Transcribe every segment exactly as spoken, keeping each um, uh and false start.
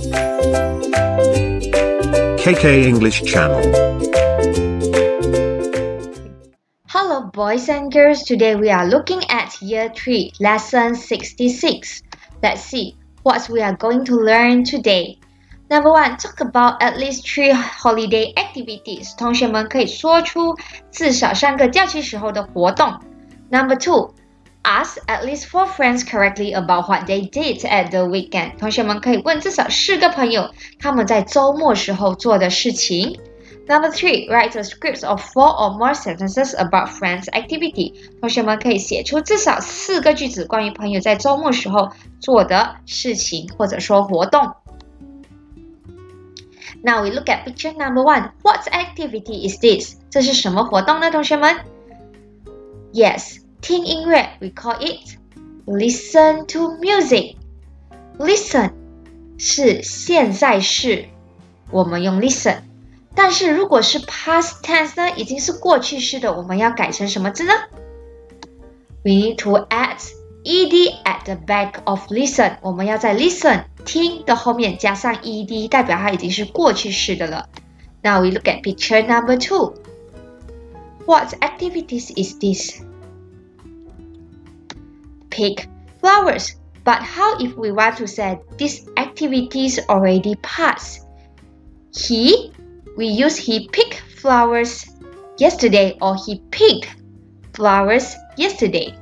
K K English Channel. Hello boys and girls, today we are looking at Year three, Lesson sixty-six. Let's see what we are going to learn today. Number one, talk about at least three holiday activities. 同学们可以说出至少三个假期时候的活动。Number two, ask at least four friends correctly about what they did at the weekend. 同学们可以问至少四个朋友他们在周末时候做的事情。Number three, write a script of four or more sentences about friends' activity. 同学们可以写出至少四个句子关于朋友在周末时候做的事情或者说活动。Now we look at picture number one. What activity is this? 这是什么活动呢，同学们 ？Yes, 听音乐 we call it listen to music. Listen 是现在式，我们用 listen。但是如果是 past tense 呢，已经是过去式的，我们要改成什么字呢 ？We need to add ed at the back of listen. 我们要在 listen 听的后面加上 ed， 代表它已经是过去式的了。Now we look at picture number two. What activities is this? Pick flowers. But how if we want to say these activities already passed? He, we use he picked flowers yesterday or he picked flowers yesterday.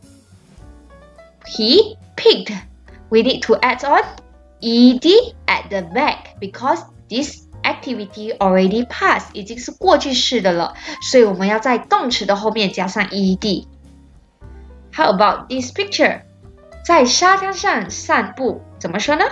He picked. We need to add on ed at the back because this activity already passed. 已经是过去式的了，所以我们要在动词的后面加上 ed. How about this picture? 在沙滩上散步，怎么说呢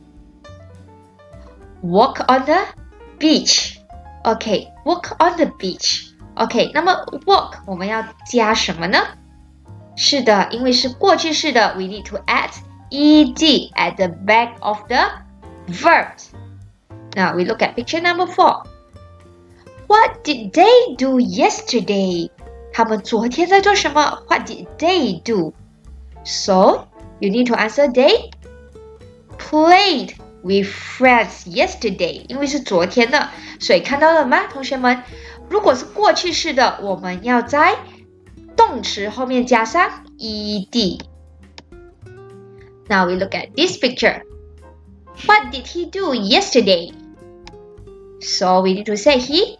？Walk on the beach. OK, walk on the beach. OK, 那么 walk 我们要加什么呢？是的，因为是过去式的 we need to add ed at the back of the verb. Now we look at picture number four. What did they do yesterday? 他们昨天在做什么 What did they do? So, you need to answer they played with friends yesterday. 因为是昨天的，所以看到了吗，同学们？如果是过去式的，我们要在动词后面加上 ed. Now we look at this picture. What did he do yesterday? So we need to say he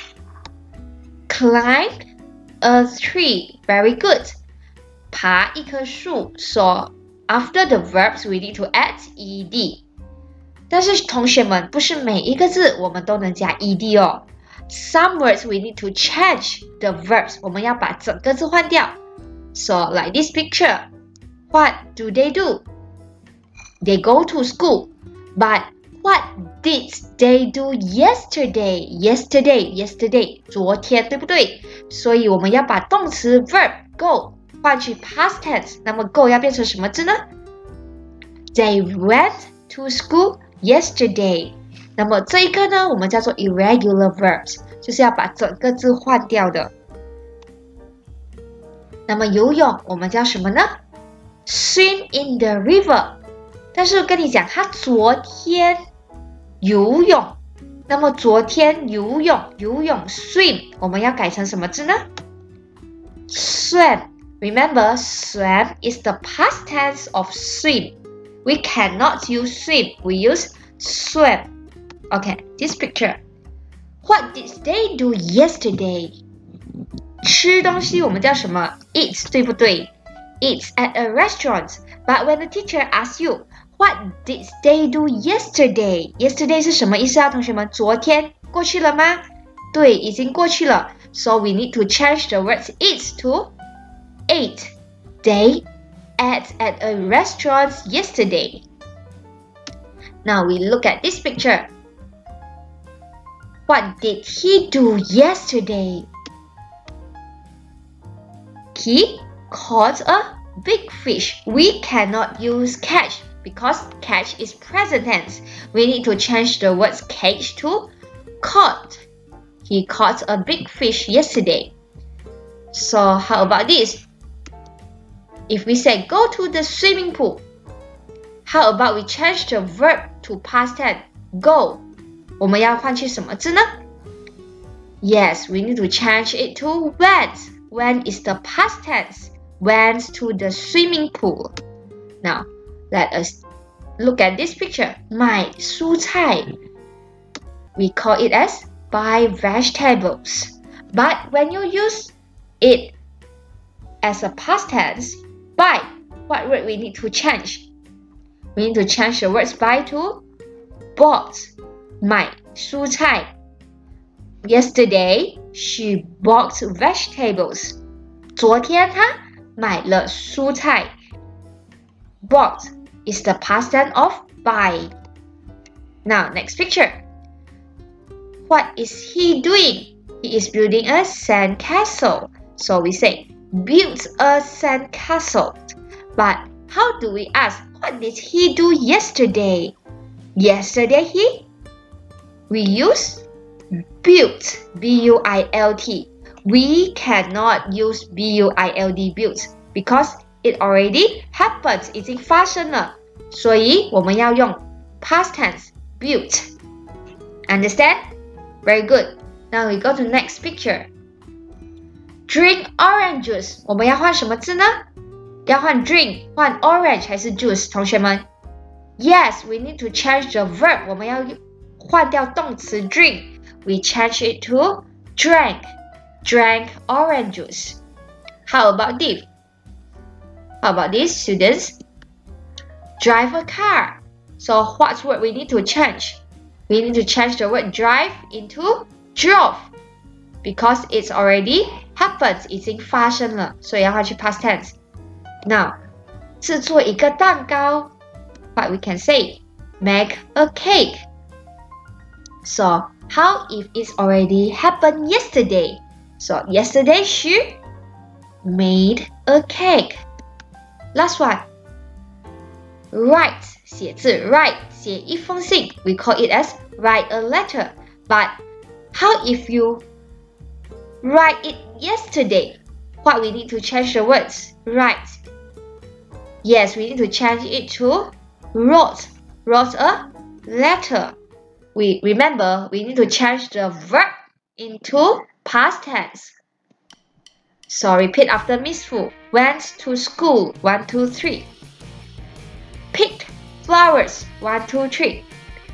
climbed a tree. Very good. 爬一棵树 So after the verbs we need to add ed. 但是同学们，不是每一个字我们都能加 ed 哦。Some words we need to change the verbs. 我们要把整个字换掉。So like this picture. What do they do? They go to school. But what did they do yesterday? Yesterday, yesterday. 昨天，对不对？所以我们要把动词 verb go 换去 past tense. 那么 go 要变成什么字呢？ They went to school yesterday. 那么这一个呢，我们叫做 irregular verbs, 就是要把整个字换掉的。那么游泳我们叫什么呢？ Swim in the river. 但是跟你讲，他昨天游泳，那么昨天游泳游泳 swim 我们要改成什么字呢？ Swam. Remember, swam is the past tense of swim. We cannot use swim. We use swam. Okay, this picture. What did they do yesterday? 吃东西我们叫什么 Eat, 对不对 Eat at a restaurant. But when the teacher asks you, what did they do yesterday? Yesterday 是什么意思啊，同学们？昨天过去了吗？对，已经过去了。So we need to change the words eat to ate. They ate at a restaurant yesterday. Now we look at this picture. What did he do yesterday? He caught a big fish. We cannot use catch because catch is present tense. We need to change the words catch to caught. He caught a big fish yesterday. So how about this? If we say go to the swimming pool, how about we change the verb to past tense go， 我们要换去什么字呢？ Yes, we need to change it to went. Went is the past tense. Went to the swimming pool. Now, let us look at this picture. 买蔬菜 We call it as buy vegetables. But when you use it as a past tense, buy, what word we need to change? We need to change the words buy to bought. 买蔬菜 Yesterday, she bought vegetables. 昨天她买了蔬菜 Bought is the past tense of buy. Now, next picture. What is he doing? He is building a sandcastle. So we say, built a sandcastle. But how do we ask, what did he do yesterday? Yesterday he? We use built, B U I L T. We cannot use B U I L D built because it already happened, 已经发生了，所以我们要用 past tense built. Understand? Very good. Now we go to next picture. Drink orange juice. 我们要换什么字呢？要换 drink 换 orange 还是 juice？ 同学们 Yes, we need to change the verb. 我们要换掉动词 drink. We change it to drank. Drank orange juice. How about this? How about this, students? Drive a car. So what word we need to change? We need to change the word drive into drove. Because it's already happened. 已经发生了，所以要换去 past tense. Now, 制作一个蛋糕 What we can say? Make a cake. So, how if it's already happened yesterday? So, yesterday she made a cake. Last one. Write, 写字 write, 写一封信 We call it as write a letter. But how if you write it yesterday? What we need to change the words? Write. Yes, we need to change it to wrote. Wrote a letter. We remember we need to change the verb into past tense. So repeat after Miss Fu. Went to school. One, two, three. Picked flowers. One, two, three.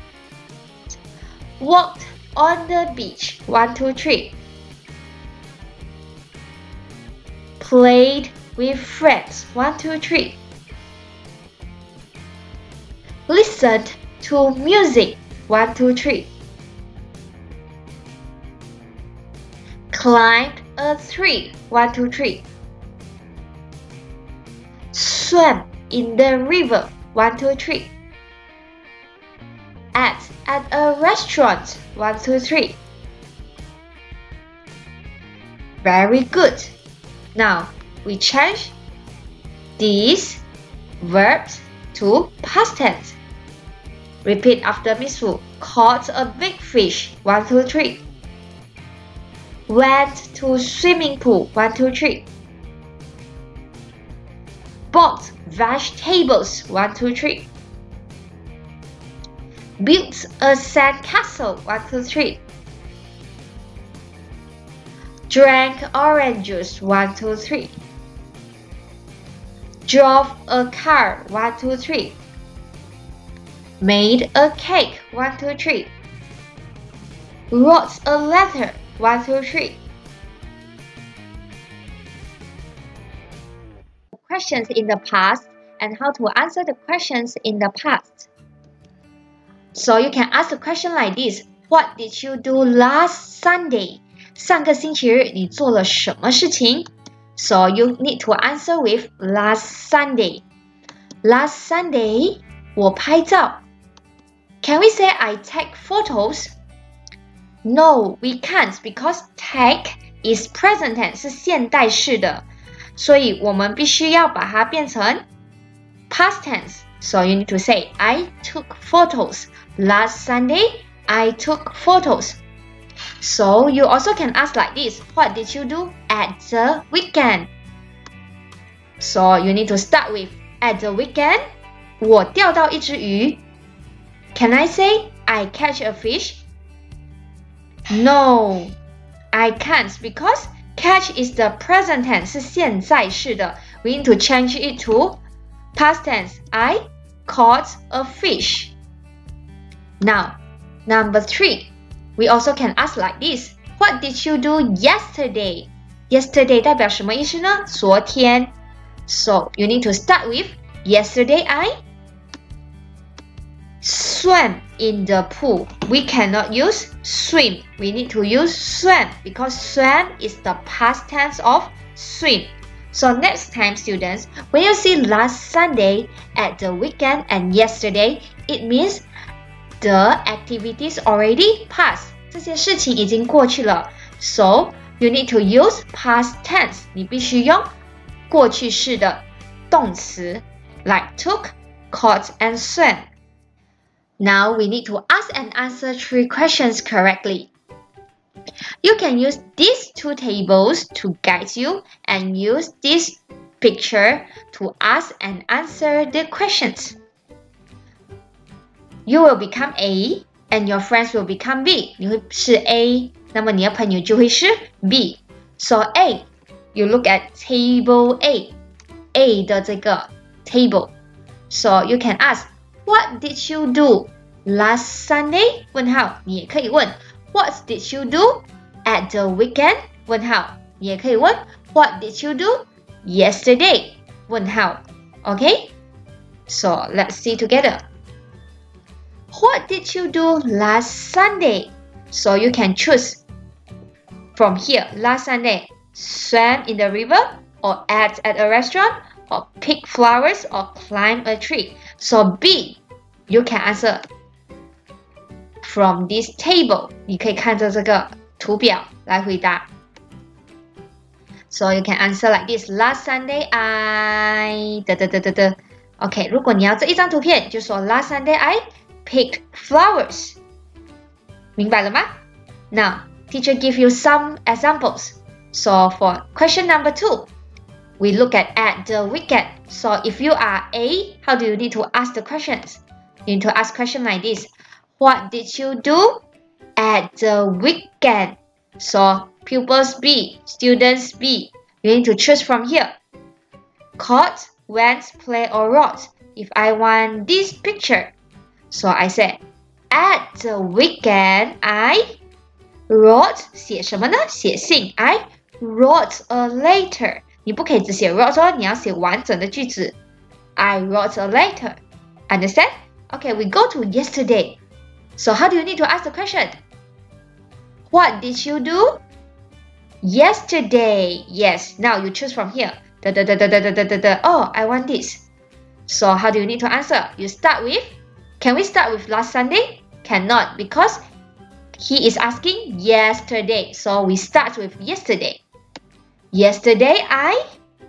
Walked on the beach. One, two, three. Played with friends. One, two, three. Listened to music. One, two, three. Climbed a tree. One, two, three. Swam in the river. One, two, three. Ate at a restaurant. One, two, three. Very good. Now we change these verbs to past tense. Repeat after Miss Fu. Caught a big fish. One, two, three. Went to swimming pool. One, two, three. Bought vegetables. One, two, three. Built a sandcastle. One, two, three. Drank orange juice. One, two, three. Drove a car. One, two, three. Made a cake. One, two, three. Wrote a letter. One, two, three. Questions in the past and how to answer the questions in the past. So you can ask a question like this. What did you do last Sunday? 上个星期日你做了什么事情？ So you need to answer with last Sunday. Last Sunday, 我拍照。Can we say I take photos? No, we can't because take is present tense 是现代式的，所以我们必须要把它变成 past tense. So you need to say I took photos. Last Sunday, I took photos. So you also can ask like this. What did you do at the weekend? So you need to start with at the weekend. 我钓到一只鱼。 Can I say I catch a fish? No, I can't because catch is the present tense 是现在式的 We need to change it to past tense. I caught a fish. Now, number three. We also can ask like this. What did you do yesterday? Yesterday 代表什么意思呢？昨天。So, you need to start with Yesterday I swam in the pool. We cannot use swim. We need to use swam because swam is the past tense of swim. So next time, students, when you see last Sunday, at the weekend, and yesterday, it means the activities already passed. 这些事情已经过去了。So you need to use past tense. 你必须用过去式的动词 like took, caught, and swam. Now we need to ask and answer three questions correctly. You can use these two tables to guide you and use this picture to ask and answer the questions. You will become A and your friends will become B. 你会是 A, 那么你的朋友就会是 B. So A, you look at table A, A 的这个 table. So you can ask, what did you do last Sunday? 问号，你也可以问 What did you do at the weekend? 问号，你也可以问 What did you do yesterday? 问号 Okay? So let's see together. What did you do last Sunday? So you can choose from here. Last Sunday, swam in the river or ate at a restaurant or pick flowers or climb a tree. So B, you can answer from this table. 你可以看着这个图表来回答。So you can answer like this. Last Sunday I 的的的的的 OK, 如果你要这一张图片，就说 Last Sunday I picked flowers. 明白了吗？ Now, teacher give you some examples. So for question number two, we look at at the weekend. So if you are A, how do you need to ask the questions? You need to ask question like this. What did you do at the weekend? So pupils B, students B. You need to choose from here. Caught, went, play, or wrote. If I want this picture, so I said, at the weekend, I wrote 写什么呢？写信 I wrote a letter. 你不可以只写 wrote 哦，你要写完整的句子。I wrote a letter. Understand? Okay, we go to yesterday. So how do you need to ask the question? What did you do yesterday? Yes. Now you choose from here. Da, da, da, da, da, da, da, da. Oh, I want this. So how do you need to answer? You start with, can we start with last Sunday? Cannot, because he is asking yesterday. So we start with yesterday. Yesterday I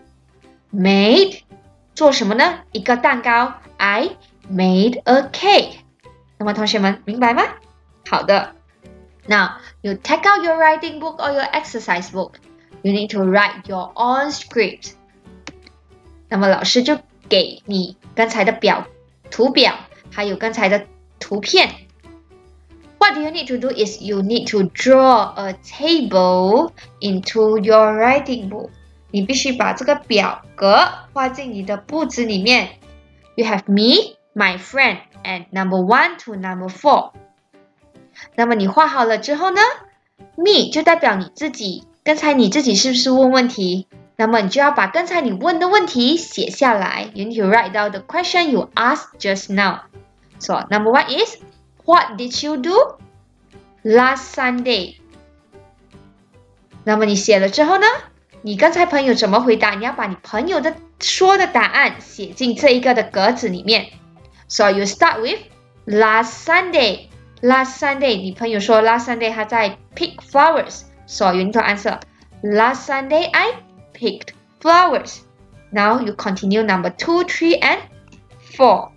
made 做什么呢？一个蛋糕 I made a cake. 那么同学们明白吗？好的。Now, you take out your writing book or your exercise book. You need to write your own script. 那么老师就给你刚才的表图表，还有刚才的图片。What you need to do is you need to draw a table into your writing book. 你必须把这个表格画进你的簿子里面。You have me, my friend, and number one to number four. 那么你画好了之后呢 ，me 就代表你自己。刚才你自己是不是问问题？那么你就要把刚才你问的问题写下来。You need to write down the question you asked just now. So number one is, what did you do last Sunday? 那么你写了之后呢，你刚才朋友怎么回答？你要把你朋友的说的答案写进这一个的格子里面。So you start with last Sunday. Last Sunday, 你朋友说 last Sunday 他在 pick flowers. So you need to answer, last Sunday I picked flowers. Now you continue number two, three, and four.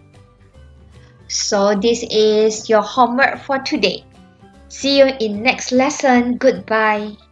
So this is your homework for today. See you in next lesson. Goodbye.